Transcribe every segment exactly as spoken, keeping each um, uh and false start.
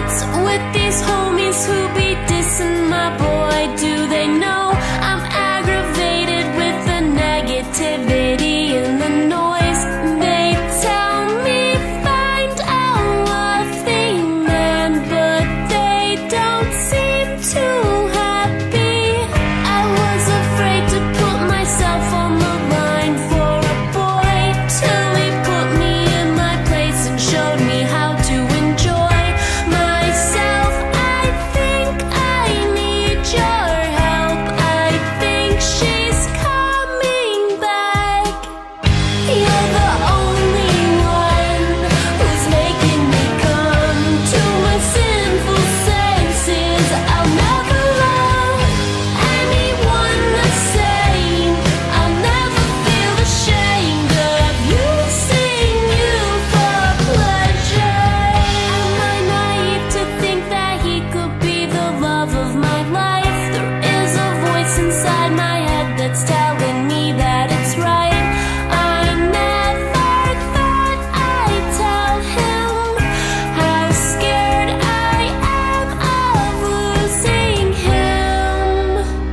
what's with these homies who be dissing my boy? Do they know I'm aggravated with the negativity and the noise? They tell me find a wealthy man, but they don't seem too happy. I was afraid to put myself on the line for a boy till he put me in my place and showed me how to enjoy myself. I think I need your help. I think she's coming back. You're the only one who's making me come to my sinful senses. I'll never love anyone the same. I'll never feel ashamed of using you for pleasure. Am I naive to think that he could be the love of my life? There is a voice inside my head that's telling me that it's right. I never thought I'd tell him how scared I am of losing him.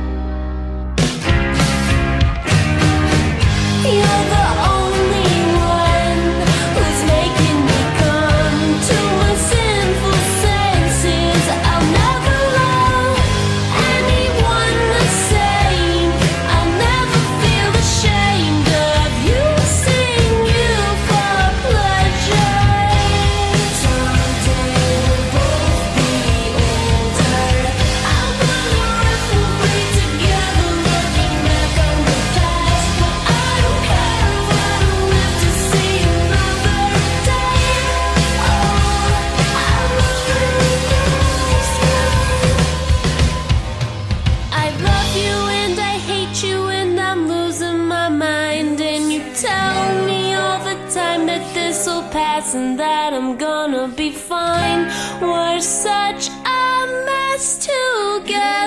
You're the only one who's making me come to my sinful senses. I'll never love anyone the same. I'll never feel ashamed of using you for pleasure. Someday we'll both be older. I'm gonna wrestle free together, looking back on the past. But I don't care if I don't live to see another day. Oh, I love you, I love you and I hate you and I'm losing my mind. And you tell me all the time that this'll pass and that I'm gonna be fine. We're such a mess together.